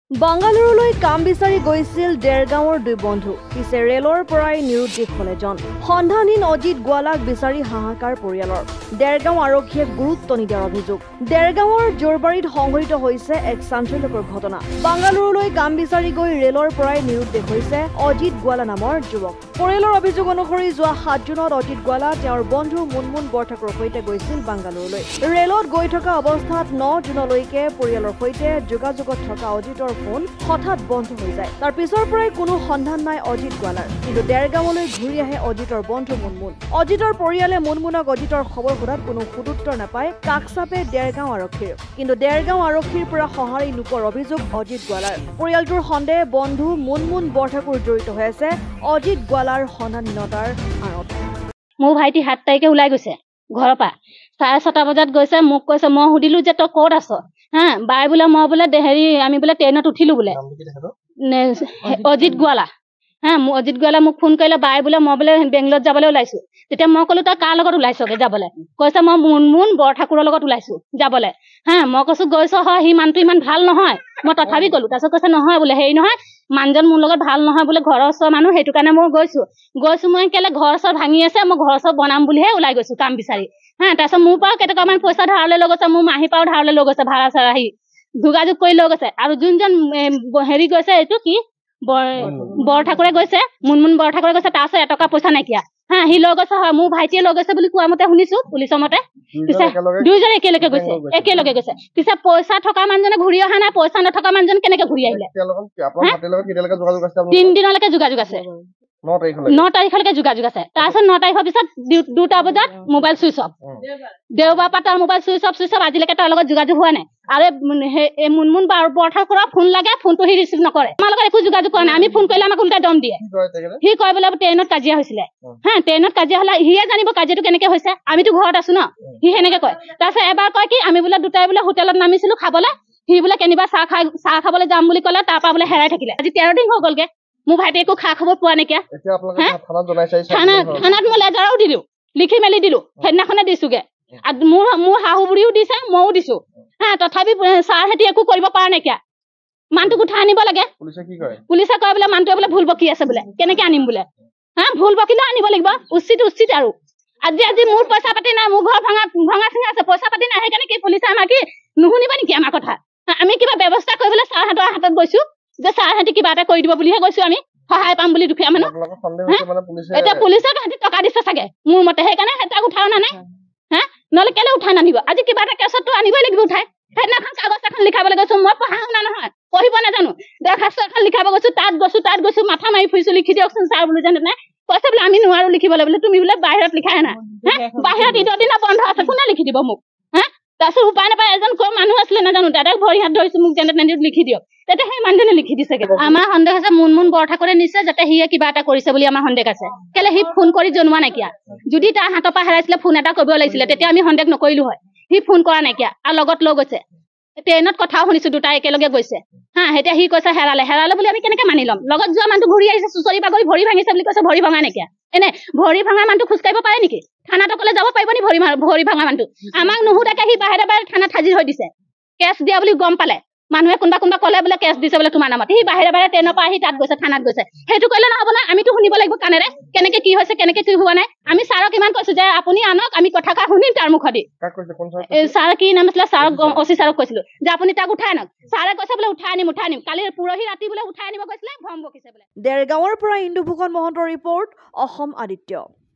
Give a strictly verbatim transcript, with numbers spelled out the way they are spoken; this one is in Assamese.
বাংগালুৰুলৈ কাম বিচাৰি গৈছিল ডেৰগাঁৱৰ দুই বন্ধু পিছে ৰেলৰ পৰাই নিৰুদ্দেশ হলে জন সন্ধানহীন অজিত গোৱালাক বিচাৰি হাহাকাৰ পৰিয়ালৰ ডেৰগাঁও আৰক্ষীয়ে গুৰুত্ব নিদিয়াৰ অভিযোগ ডেৰগাঁৱৰ জোৰবাৰীত সংঘটিত হৈছে এক চাঞ্চল্যকৰ ঘটনা বাংগালুৰুলৈ কাম বিচাৰি গৈ ৰেলৰ পৰাই নিৰুদ্দেশ হৈছে অজিত গোৱালা নামৰ যুৱক পৰিয়ালৰ অভিযোগ অনুসৰি যোৱা সাত জুনত অজিত গোৱালা তেওঁৰ বন্ধু মুনমুন বৰঠাকুৰৰ সৈতে গৈছিল বাংগালুৰুলৈ ৰেলত গৈ থকা অৱস্থাত ন জুনলৈকে পৰিয়ালৰ সৈতে যোগাযোগত থকা অজিতৰ ফোন হঠাৎ বন্ধ হৈ যায় তাৰ পিছৰ পৰাই কোনো সন্ধান নাই অজিত গোৱালাৰ কিন্তু ডেৰগাঁৱলৈ ঘূৰি আহে অজিতৰ বন্ধু মুনমুন অজিতৰ পৰিয়ালে মুনমুনক অজিতৰ খবৰ সোধাত কোনো সুদুত্তৰ নাপায় কাকচাপে ডেৰগাঁও আৰক্ষীৰ কিন্তু ডেৰগাঁও আৰক্ষীৰ পৰা সঁহাৰি নোপোৱাৰ অভিযোগ অজিত গোৱালাৰ পৰিয়ালটোৰ সন্দেহ বন্ধু মুনমুন বৰঠাকুৰ জড়িত হৈ আছে অজিত গোৱালাৰ সন্ধানহীনতাৰ আঁৰত মোৰ ভাইটি সাত তাৰিখে ওলাই গৈছে ঘৰৰ পৰা চাৰে ছটা বজাত গৈছে মোক কৈছে মই সুধিলো যে তই ক'ত আছ হা বাই বোলে মই বোলে হেৰি আমি বোলে ট্ৰেইনত উঠিলো বোলে অজিত গোৱালা হা মোক অজিত গোৱালা মোক ফোন কৰিলে বাই বোলে মই বোলে বেংগলত যাবলৈ ওলাইছো তেতিয়া মই ক'লো তই কাৰ লগত ওলাইছগে যাবলৈ কৈছে মই মুনমুন বৰঠাকুৰৰ লগত ওলাইছো যাবলৈ হা মই কৈছো গৈছ হয় সি মানুহটো ইমান ভাল নহয় মই তথাপি ক'লো তাৰপিছত কৈছে নহয় বোলে হেৰি নহয় মানুহজন মোৰ লগত ভাল নহয় বোলে ঘৰৰ ওচৰৰ মানুহ সেইটো কাৰণে মই গৈছো গৈছো মই কেলে ঘৰ চৰ ভাঙি আছে মই ঘৰ চৰ বনাম বুলিহে ওলাই গৈছো কাম বিচাৰি হা তাৰপিছত মোৰ পৰা কেইটকামান পইচা ধাৰলৈ লৈ গৈছে মোৰ মাহী পৰাও ধাৰলৈ লৈ গৈছে ভাড়া চাড়া আহি যোগাযোগ কৰি লৈ গৈছে আৰু যোনজন হেৰি গৈছে এইটো কি বৰঠাকুৰে গৈছে মুনমুন বৰঠাকুৰে গৈছে তাৰ ওচৰত এটকা পইচা নাইকিয়া হা সি লৈ গৈছে হয় মোৰ ভাইটিয়ে লৈ গৈছে বুলি কোৱা মতে শুনিছো পুলিচৰ মতে পিছে দুইজন একেলগে গৈছে একেলগে গৈছে পিছে পইচা থকা মানুহজনে ঘূৰি অহা নাই পইচা নথকা মানুহজন কেনেকে ঘূৰি আহিলে তিনদিনলৈকে যোগাযোগ আছে ন তাৰিখলৈকে যোগাযোগ আছে তাৰপিছত ন তাৰিখৰ পিছত দুটা বজাত মোবাইল চুইচ অফ দেওবাৰ পৰা তাৰ mobile switch off switch off আজিলৈকে তাৰ লগত যোগাযোগ হোৱা নাই আৰু মুনমুন বৰঠাকুৰৰ ফোন লাগে ফোনটো সি ৰিচিভ নকৰে আমাৰ লগত একো যোগাযোগ কৰা নাই আমি ফোন কৰিলে আমাক উল্টাই দম দিয়ে সি কয় বোলে ট্ৰেইনত কাজিয়া হৈছিলে হা ট্ৰেইনত কাজিয়া হলে সিয়ে জানিব কাজিয়াটো কেনেকে হৈছে আমিতো ঘৰত আছো ন সি সেনেকে কয় তাৰপিছত এবাৰ কয় কি আমি বোলে দুটাই বোলে হোটেলত নামিছিলো খাবলৈ সি বোলে কেনিবা চাহ খাই চাহ খাবলৈ যাম বুলি ক'লে তাৰ পৰা বোলে হেৰাই থাকিলে আজি তেৰ দিন হৈ গ'লগে মোৰ ভাইটি একো খা খবৰ পোৱা নাইকিয়া থানাত মই লেজাৰো দিলো লিখি মেলি দিলো সেইদিনাখনে দিছোগে মোৰ মোৰ শাহু বুঢ়ীও দিছে মইও দিছো হা তথাপি ছাৰহেঁতি একো কৰিব পৰা নাইকিয়া মানুহটোক উঠাই আনিব লাগে পুলিচে কয় বোলে মানুহটোৱে বোলে ভুল বকি আছে বোলে কেনেকে আনিম বোলে হা ভুল বকিলেও আনিব লাগিব উচিত উচিত আৰু আজি আজি মোৰ পইচা পাতি নাই মোৰ ঘৰ ভঙা ভঙা চিঙা আছে পইচা পাতি নাই সেইকাৰণে কি পুলিচে আমাক কি নুশুনিব নেকি আমাৰ কথা আমি কিবা ব্যৱস্থা কৰিবলৈ ছাৰহঁতৰ হাতত গৈছো যে ছাৰহঁতে কিবা এটা কৰি দিব বুলিহে গৈছো আমি সহায় পাম বুলি দুখীয়া মানুহ এতিয়া পুলিচে টকা দিছে চাগে মোৰ মতে সেইকাৰণে তাক উঠাই অনা নাই হা নহলে কেলে উঠাই নানিব আজি কিবা এটা কেছতটো আনিবই লাগিব উঠাই সেইদিনাখন কাগজ এখন লিখাবলৈ গৈছো মই পঢ়া শুনা নহয় পঢ়িব নাজানো দৰখাস্ত এখন লিখাব গৈছো তাত গৈছো তাত গৈছো মাথা মাৰি ফুৰিছো লিখি দিয়কচোন ছাৰ বোলো যেনে নাই কৈছে বোলে আমি নোৱাৰো লিখিবলৈ বোলে তুমি বোলে বাহিৰত লিখাই আনা হা বাহিৰত ঈদৰ দিনা বন্ধ আছে কোনে লিখি দিব মোক হা তাৰপিছত উপায় নাপায় এজন কৈ মানুহ আছিলে নাজানো দাদাক ভৰি হাত ধৰিছো মোক যেনে তেনে লিখি দিয়ক তেতিয়া সেই মানুহজনে লিখি দিছেগে আমাৰ সন্দেহ আছে মুনমুন বৰঠাকুৰে নিশ্চয় যাতে সিয়ে কিবা এটা কৰিছে বুলি আমাৰ সন্দেহ আছে কেলে সি ফোন কৰি জনোৱা নাইকিয়া যদি তাৰ হাতৰ পৰা হেৰাইছিলে ফোন এটা কৰিব লাগিছিলে তেতিয়া আমি সন্দেহ নকৰিলো হয় সি ফোন কৰা নাইকিয়া আৰু লগত লৈ গৈছে ট্ৰেইনত কথাও শুনিছো দুটা একেলগে গৈছে হা এতিয়া সি কৈছে হেৰালে হেৰালে বুলি আমি কেনেকে মানি ল'ম লগত যোৱা মানুহটো ঘূৰি আহিছে চুচৰি বাগৰি ভৰি ভাঙিছে বুলি কৈছে ভৰি ভঙা নাইকিয়া এনে ভৰি ভঙা মানুহটো খোজকাঢ়িব পাৰে নেকি থানাত অকলে যাব পাৰিব নি ভৰি ভৰি ভঙা মানুহটো আমাক নুসুধাকে সি বাহিৰে বাহিৰে থানাত হাজিৰ হৈ দিছে কেছ দিয়া বুলি গম পালে মানুহে কোনোবা কোনোবা ক'লে বোলে কেছ দিছে বোলে তোমাৰ নামত সি বাহিৰে বাহিৰে ট্ৰেইনৰ পৰা আহি তাত গৈছে থানাত গৈছে সেইটো কৰিলে নহ'ব না আমিতো শুনিব লাগিব কাণেৰে কেনেকে কি হৈছে কেনেকে কি হোৱা নাই আমি ছাৰক ইমান কৈছো যে আপুনি আনক আমি কথাষাৰ শুনিম তাৰ মুখেদি ছাৰ কি নাম আছিলে ছাৰক অচি ছাৰক কৈছিলো যে আপুনি তাক উঠাই আনক ছাৰে কৈছে বোলে উঠাই আনিম উঠাই আনিম কালি পৰহি ৰাতি বোলে উঠাই আনিব কৈছিলে ভম বকিছে বোলে ডেৰগাঁৱৰ পৰা ইন্দু ফুকন মহন্তৰ ৰিপৰ্ট অসম আদিত্য।